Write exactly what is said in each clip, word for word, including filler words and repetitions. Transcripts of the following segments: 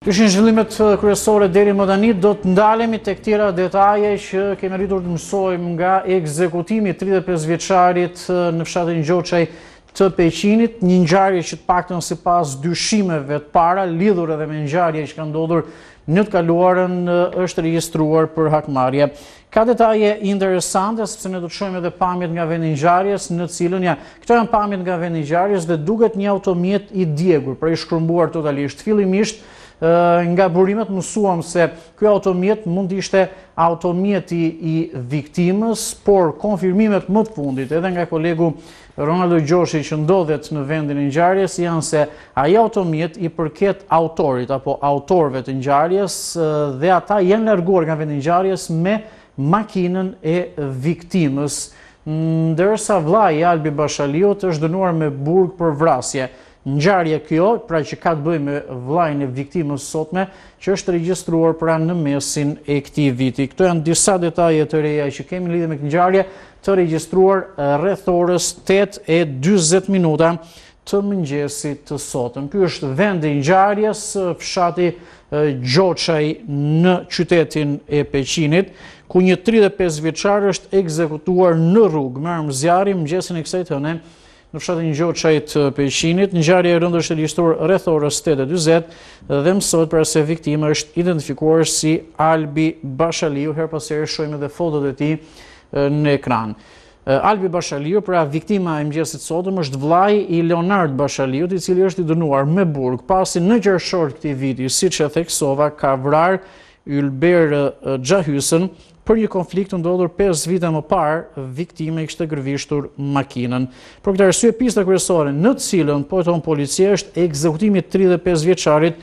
Kishin zhvillimet kryesore deri më tani, do të ndalemi tek tjera detaje që kemi arritur të mësojmë nga ekzekutimi i tridhjetë e pesë vjeçarit në fshatin Gjoçaj të Peqinit, një ngjarje që të paktën sipas dyshimeve të para, lidhur edhe me ngjarje që ka ndodhur në të kaluarën, është regjistruar për hakmarrje. Ka detaje interesante, sepse ne do të shohim edhe pamjet nga vendi i ngjarjes, në cilën ja, këto janë pamjet nga vendi i ngjarjes dhe duket një automjet i djegur, pra i shkrumbuar totalisht. Fillimisht nga burimet mësuam se ky automjet mund të ishte automjeti i viktimës, por konfirmimet më të fundit edhe nga kolegu Ronaldo Gjoshi që ndodhet në vendin e ngjarjes janë se ai automjet i përket autorit apo autorëve të ngjarjes dhe ata janë larguar nga vendi i ngjarjes me makinën e viktimës, ndërsa vllai i Albi Bashaliut është dënuar me burg për vrasje. Ngjarje kjo, pra që ka të bëjë me vllain e viktimës sotme, që është regjistruar pra në mesin e këtij viti. Këto janë disa detaje të reja që kemi lidhje me këtë ngjarje, të regjistruar rreth orës tetë e dyzet minuta të mëngjesit të sotëm. Ky është vendi i ngjarjes, fshati Gjoçaj në qytetin e Peqinit, ku një tridhjetë e pesë vjeçar është ekzekutuar në rrugë. Merrem zjarri mëngjesin e kësaj tëne në fshatin Gjoçaj të Peqinit. Ngjarja e rëndë është regjistruar rreth orës tetë e dyzet dhe mësohet pra se viktima është identifikuar si Albi Bashaliu. Her pas here shohim edhe fotot e tij në ekran. Albi Bashaliu, pra viktima e mëngjesit sotëm, është vllai i Leonard Bashaliut, i cili është i dënuar me burg pasi në qershor të këtij viti, siç e theksova, ka vrarë Ylber Xhahysën për një konflikt të ndodhur pesë vite më parë, viktima i kishte gërvishtur makinën. Për këtë arsye, pista kryesore në të cilën po jeton policia është ekzekutimi i tridhjetë e pesë vjeçarit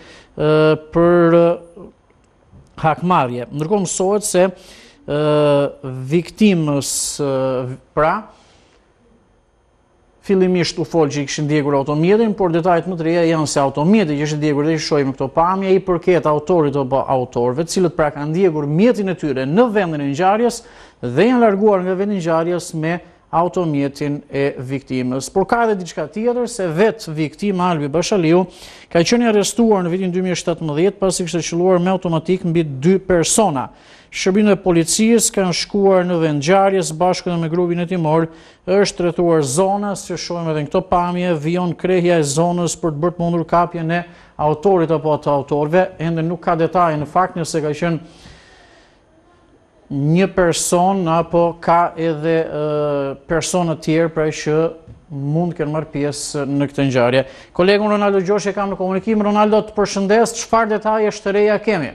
për hakmarrje. Ndërkohë mësohet se viktimës, pra, fillimisht u fol që i kishin djegur automjetin, por detajet më të reja janë se automjeti që ishte djegur dhe i shohim këto pamje i përket autorit apo autorëve, cilët pra kanë djegur mjetin e tyre në vendin e ngjarjes dhe janë larguar nga vendi i ngjarjes me automjetin e viktimës. Por ka edhe diçka tjetër, se vetë viktima Albi Bashaliu ka qenë arrestuar në vitin dy mijë e shtatëmbëdhjetë pasi kishte qelluar me automatik mbi dy persona. Shërbimet e policisë kanë shkuar në vend ngjarjes bashkë me grupin e timor, është tretuar zona, si shohim edhe në këto pamje, vijon krehja e zonës për të bërë të mundur kapjen e autorit apo të autorëve. Ende nuk ka detaje në fakt nëse ka qenë një person apo ka edhe persona të tjerë pra që mund të kenë marrë pjesë në këtë ngjarje. Kolegun Ronaldo Gjoshi e kam në komunikim. Ronaldo, të përshëndes, çfarë detaje të reja kemi?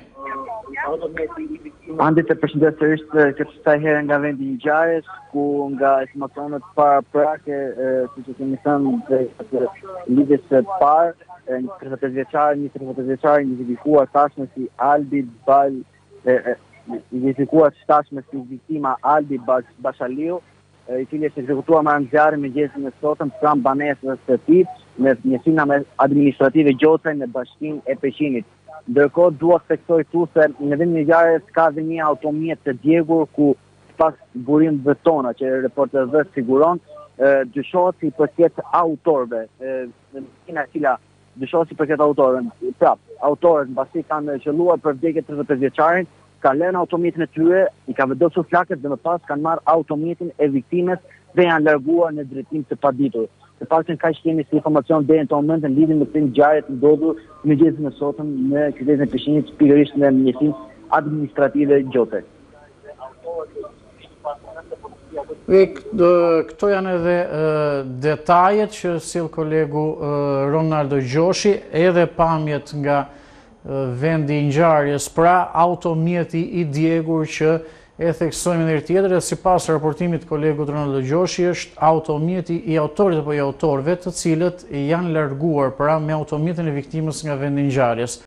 Andi të përshëndes sërish këtë kësaj herë nga vendi i ngjarjes, ku nga estimacionet paraprake, siç e kemi thënë në lidhjes së parë, një tridhjetë e pesë vjeçar, një tridhjetë e pesë vjeçar identifikuar tashmë si Albi Bal identifikuar tashmë si viktima Albi Bashaliu, i cili është ekzekutuar me ngjarje mëngjesin e sotëm pranë banesës së tij në njësinë administrative Gjoçaj në bashkinë e Peqinit. Ndërkohë dua të theksoj këtu se në vendin e ngjarjes ka dhe një automjet të djegur ku pas burimeve tona që reporterëve siguron, dyshohet si përket autorëve, makina e cila dyshohet si përket autorëve. Pra, autorët mbasi kanë qelluar për vdekje tridhjetë e pesë vjeçarin, kanë lënë automjetin e tyre, i kanë vendosur flakët dhe më pas kanë marrë automjetin e viktimës dhe janë larguar në drejtim të paditur. Të paktën kaq kemi si informacion deri në këtë moment në lidhje me këtë ngjarje të ndodhur mëngjesin e sotëm në qytetin e Peqinit, pikërisht në njësinë administrative Gjoçaj. Këto janë edhe detajet që sill kolegu Ronaldo Gjoshi, edhe pamjet nga vendi i ngjarjes, pra automjeti i djegur që e theksojmë edhe tjetër, dhe sipas raportimit të kolegut Ronaldo Gjoshi është automjeti i autorit apo i autorëve, të cilët janë larguar pra me automjetin e viktimës nga vendi i ngjarjes.